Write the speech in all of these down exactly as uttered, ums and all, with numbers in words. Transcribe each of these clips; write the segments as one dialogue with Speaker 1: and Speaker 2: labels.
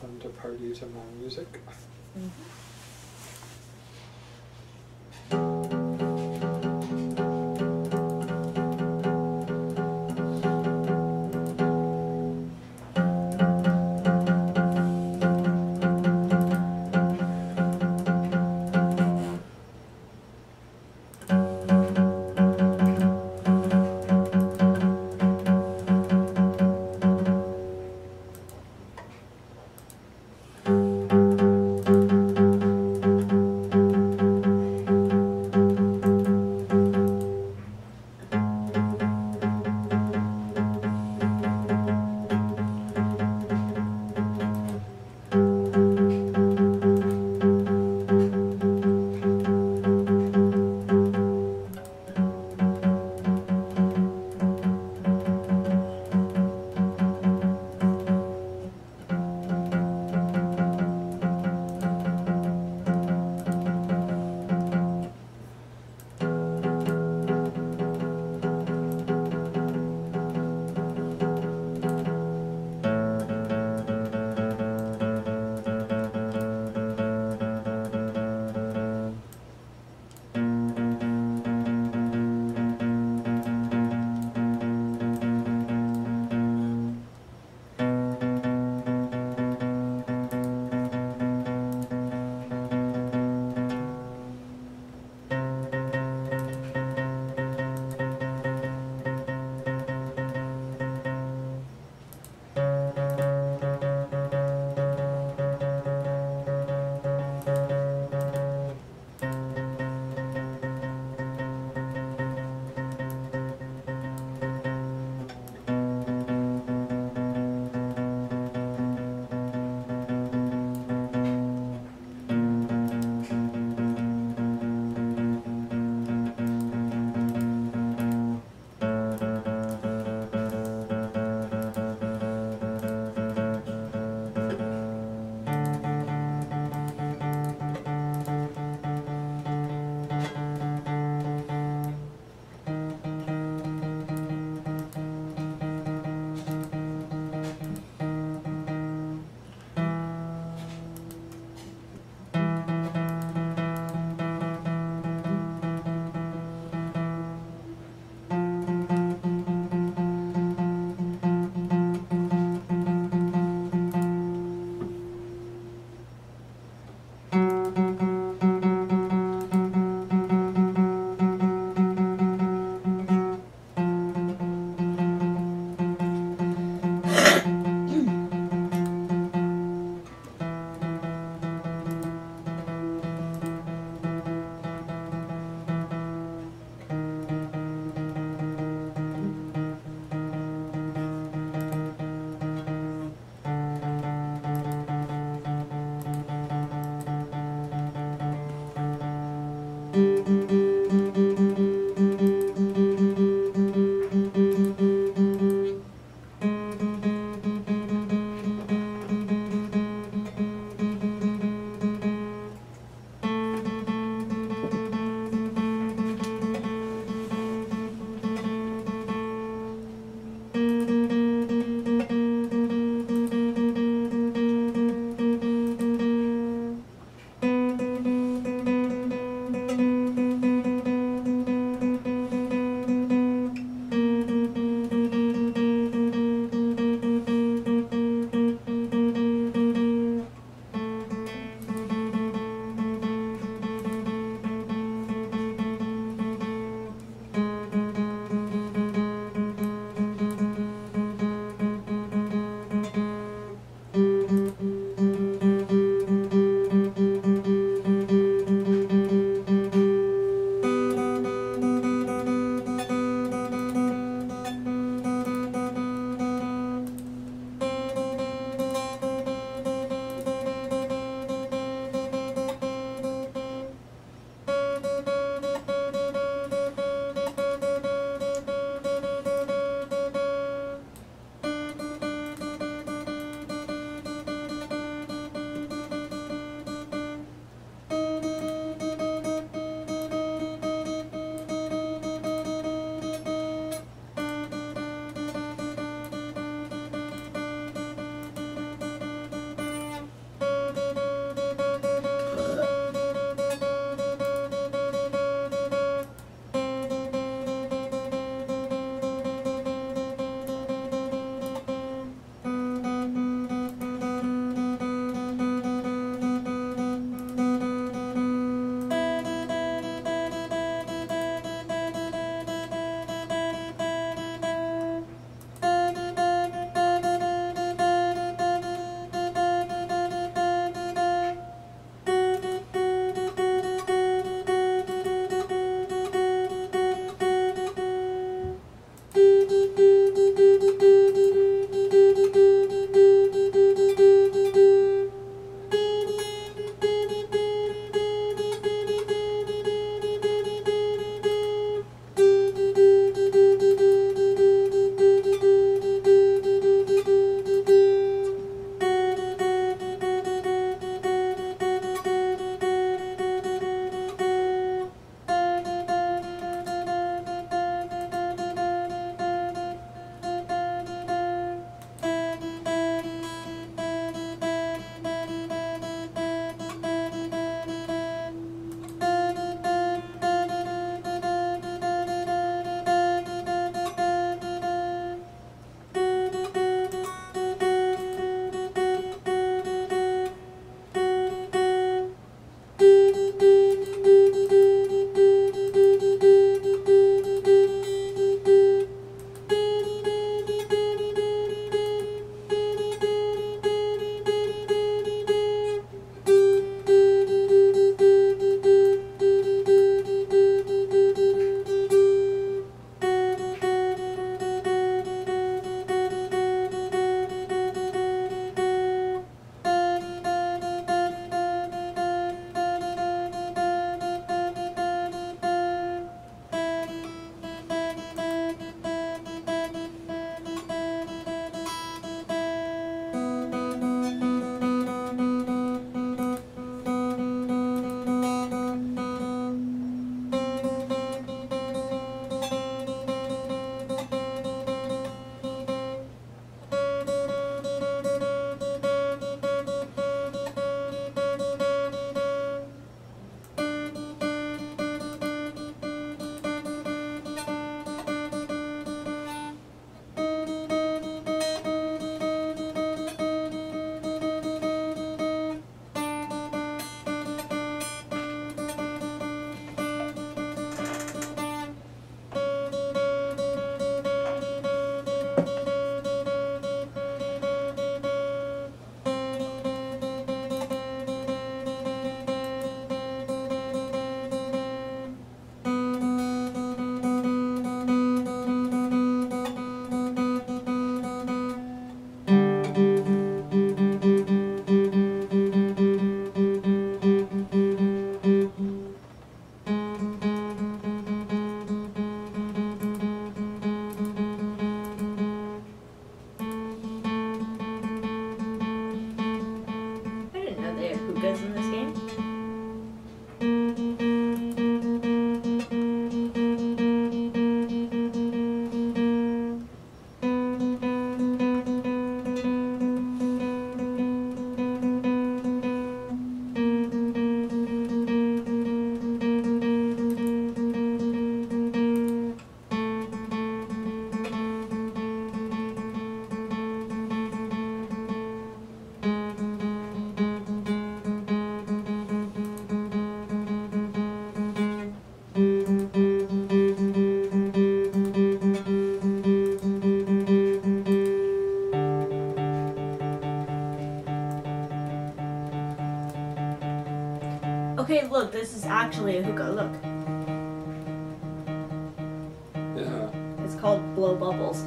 Speaker 1: fun to party to my music.
Speaker 2: Mm-hmm. Okay, look, this is actually a hookah. Look,
Speaker 1: Yeah.
Speaker 2: it's called blow bubbles.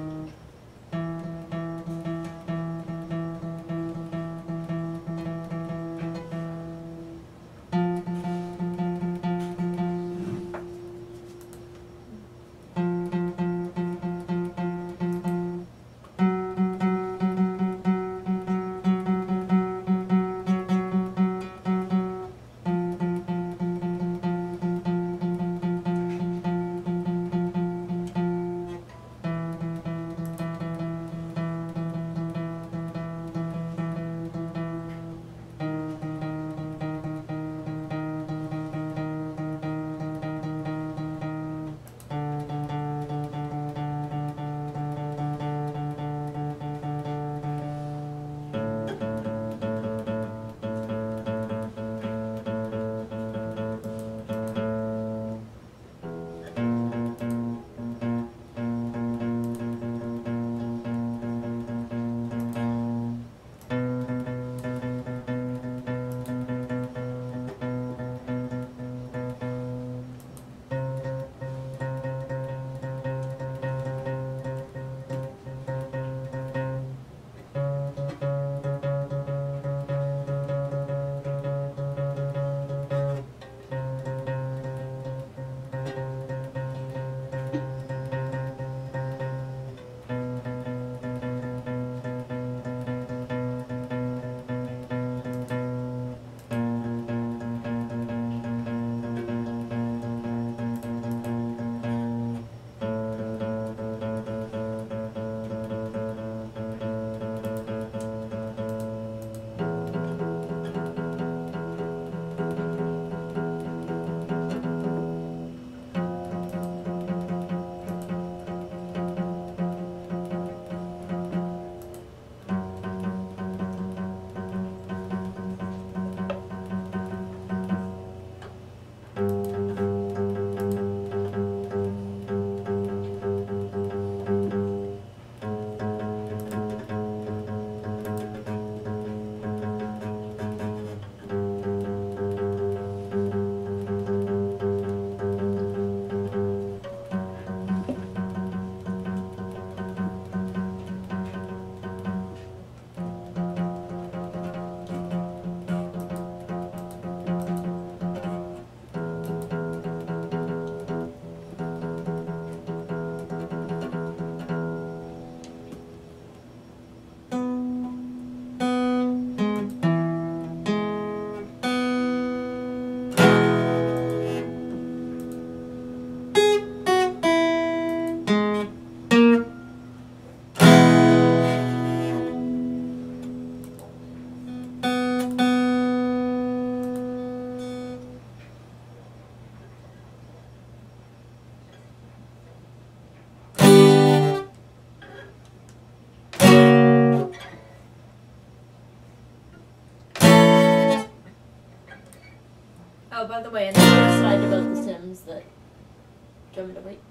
Speaker 2: Oh, by the way, another side about The Sims that... Do you want me to wait?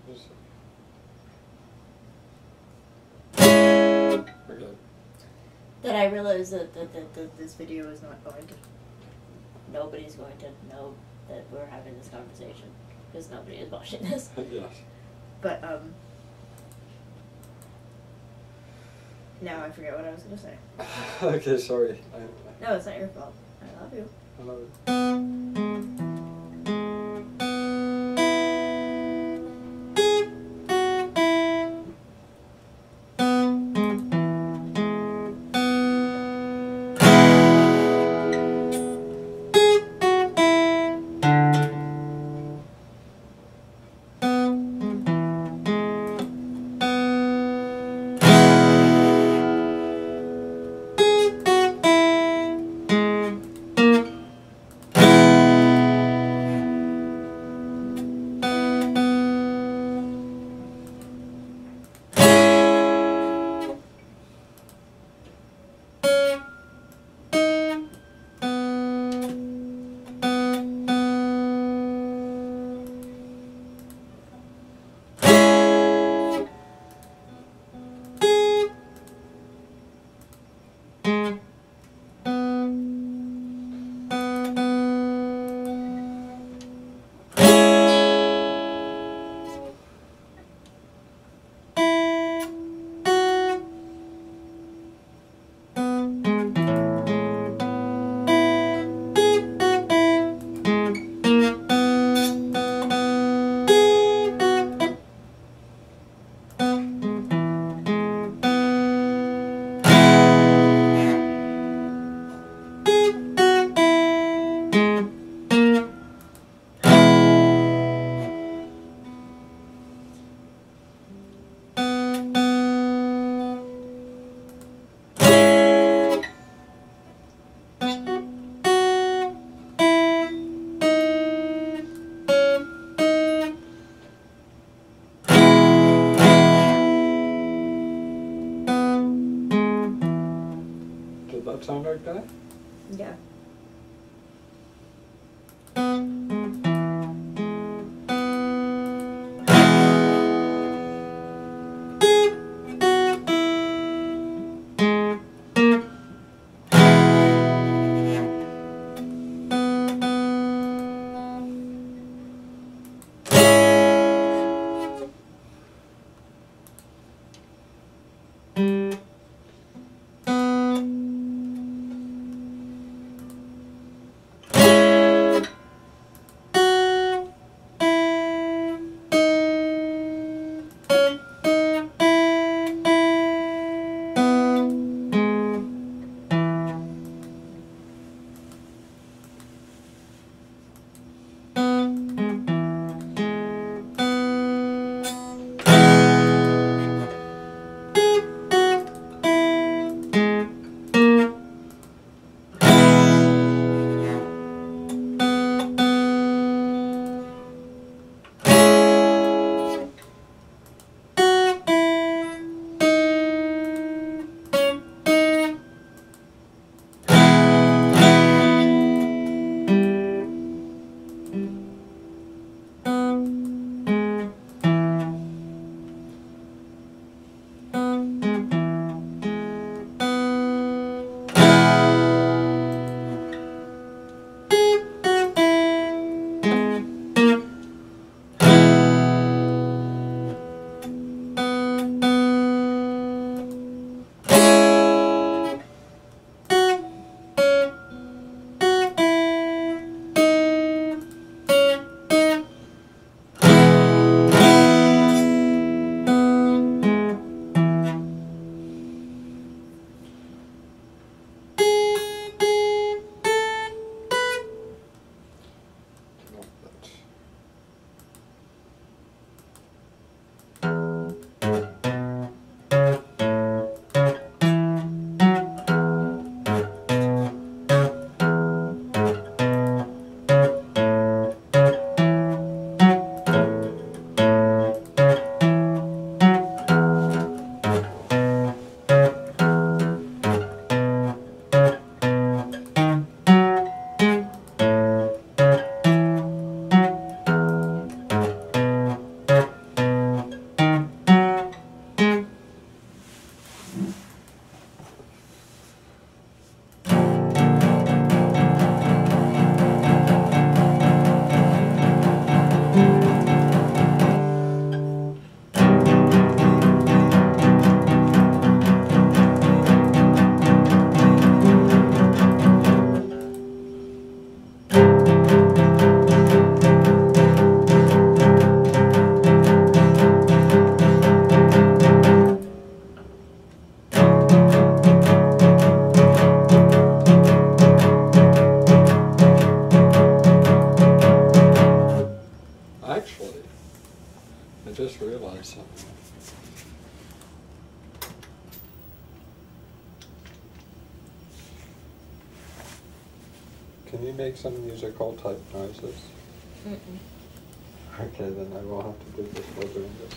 Speaker 1: We're good.
Speaker 2: That I realized that, that, that, that this video is not going to... Nobody's going to know that we're having this conversation. Because nobody is watching this.
Speaker 1: Yes.
Speaker 2: But, um... now I forget what I was going to say.
Speaker 1: Okay, sorry. I,
Speaker 2: No, it's not your fault. I love you.
Speaker 1: I love it. Did that sound okay?
Speaker 2: Yeah.
Speaker 1: just realized something. Can you make some musical type noises?
Speaker 2: Mm-mm.
Speaker 1: Okay, then I will have to do this while doing this.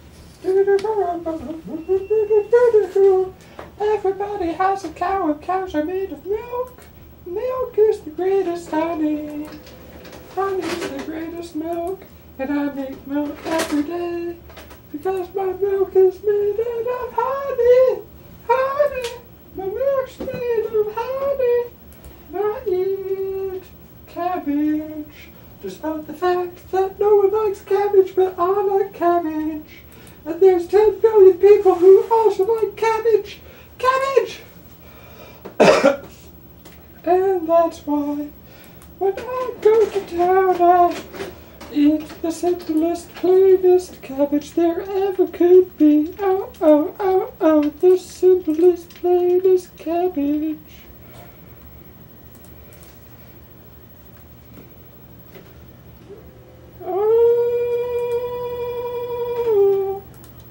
Speaker 1: Everybody has a cow and cows are made of milk. Milk is the greatest honey. Honey is the greatest milk. And I make milk every day. Because my milk is made out of honey. Honey. My milk's made of honey. And I eat cabbage. Despite the fact that no one likes cabbage, but I like cabbage. And there's ten billion people who also like cabbage. Cabbage! And that's why when I go to town I eat the simplest, plainest cabbage there ever could be. Oh, oh, oh, oh, the simplest, plainest cabbage. Oh,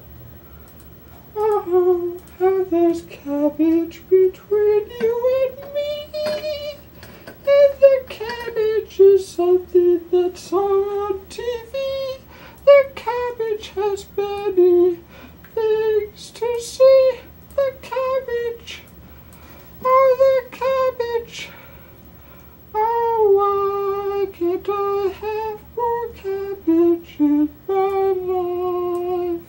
Speaker 1: oh, how there's cabbage between you and me. And the cabbage is something that's on T V. The cabbage has many things to see. The cabbage, oh, the cabbage. Oh, why can't I have more cabbage in my life?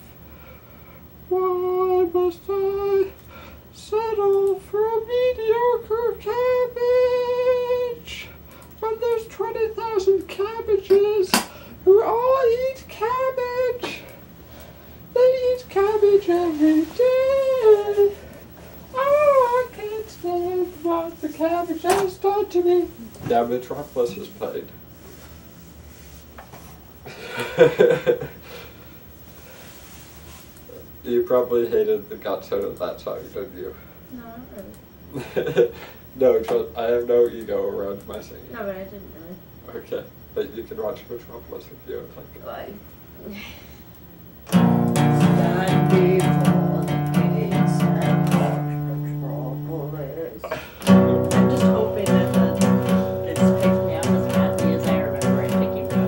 Speaker 1: Why must I settle for a mediocre cabbage when there's twenty thousand cabbages who all eat cabbage? They eat cabbage every day. Oh, I can't stand what the cabbage has done to me. Now Metropolis is played. You probably hated the guts out of that song, didn't you?
Speaker 2: No, not really.
Speaker 1: No, trust, I have no ego around my singing.
Speaker 2: No, but I didn't really.
Speaker 1: Okay, but you can watch Metropolis if you would like.
Speaker 2: Why? Stand before the gates and watch Metropolis. I'm just hoping that the, it's picking me up as badly as I remember it picking me up.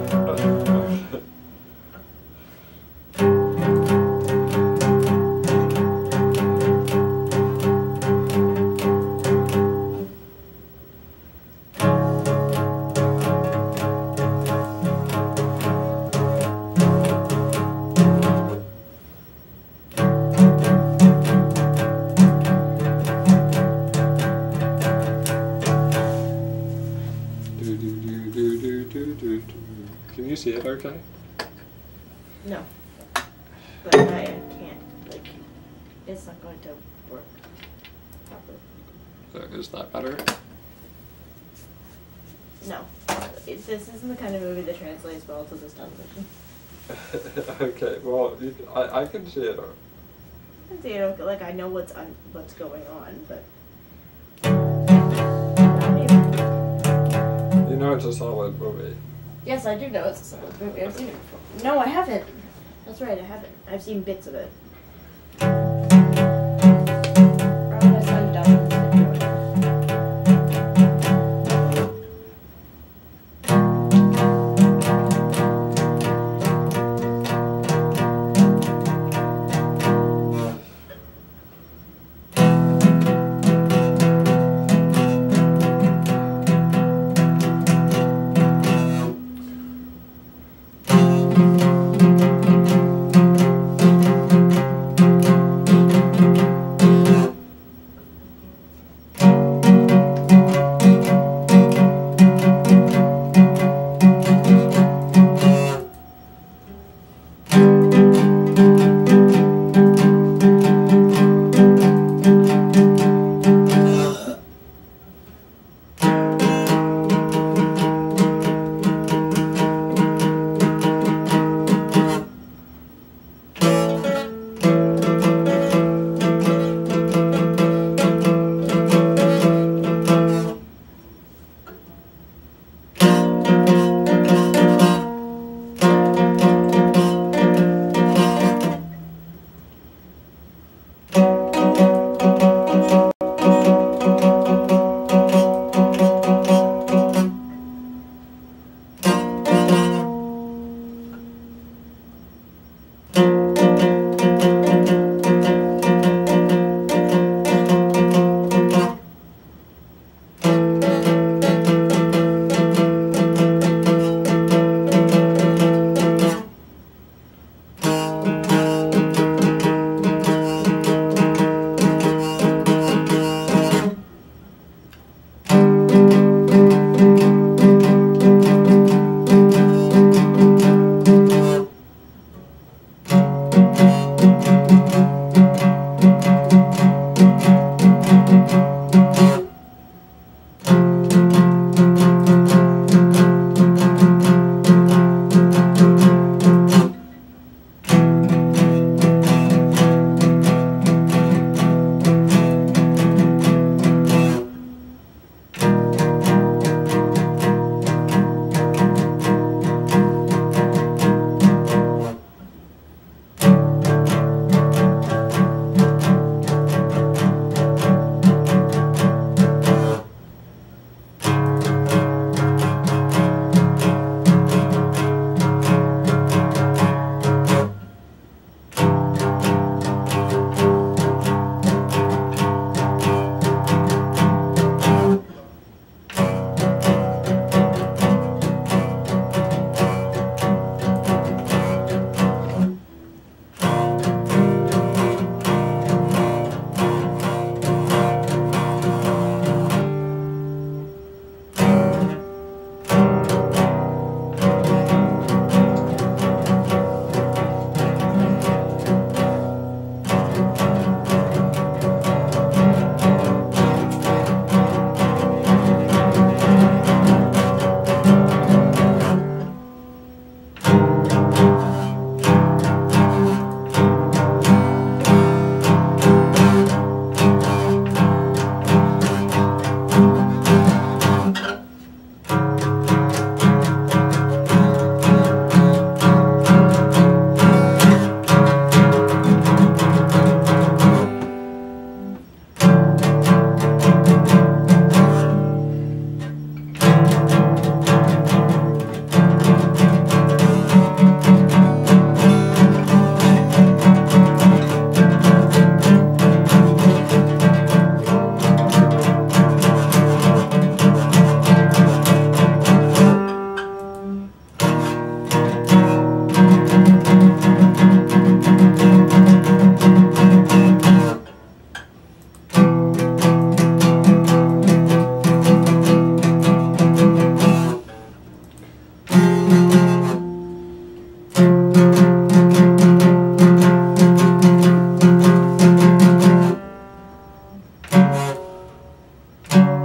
Speaker 1: Can you see it okay?
Speaker 2: No. But I can't, like, it's not going to work properly.
Speaker 1: So is that better?
Speaker 2: No. It, this isn't the kind of movie that translates well to this television.
Speaker 1: Okay, well, you, I, I can see it.
Speaker 2: I can see it, okay, like, I know what's un, what's going on, but...
Speaker 1: You know it's a solid movie.
Speaker 2: Yes, I do know it's a solid movie. I've seen it before. No, I haven't. That's right, I haven't. I've seen bits of it. Probably my son doesn't enjoy it.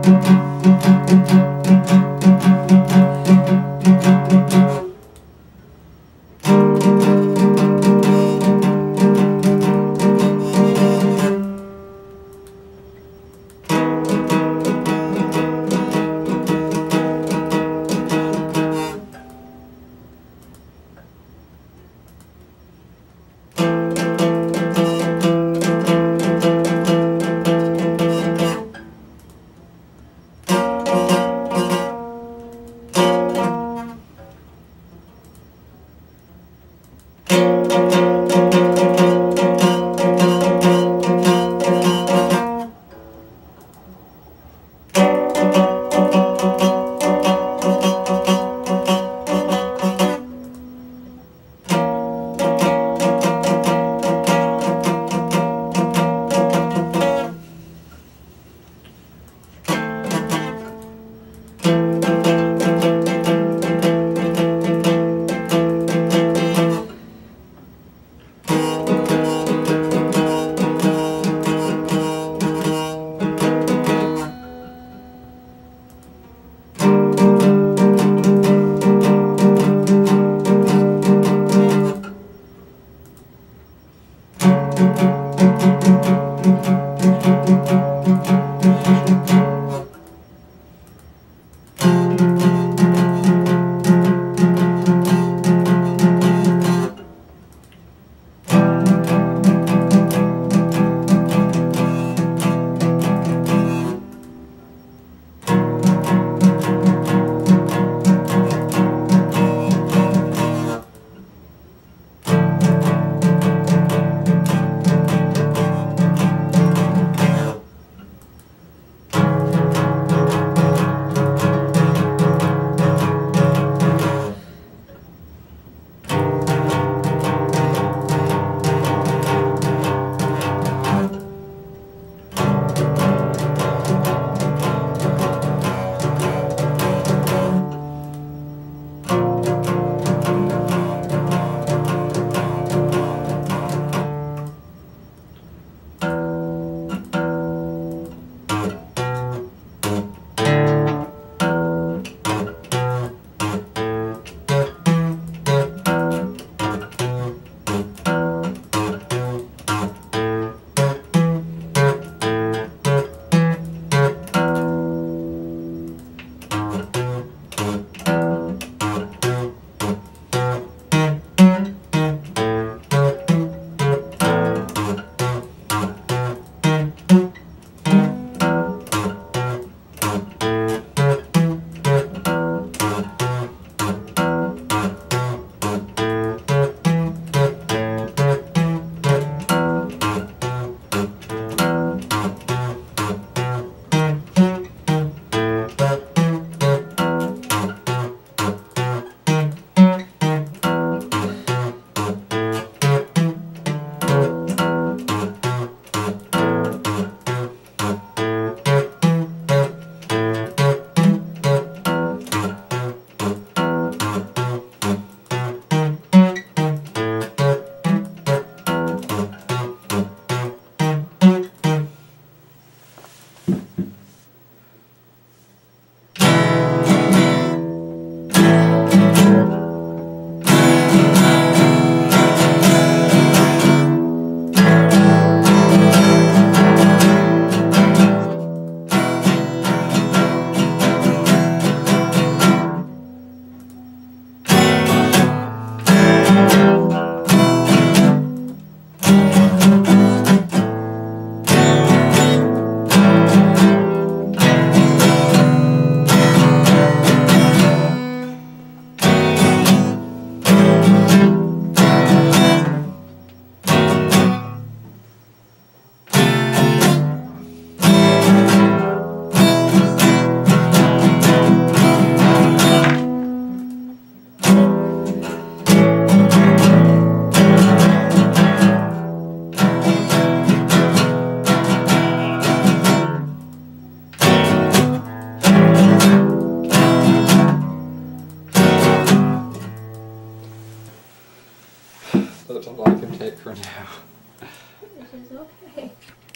Speaker 1: That's all I can take for now.
Speaker 2: It is okay.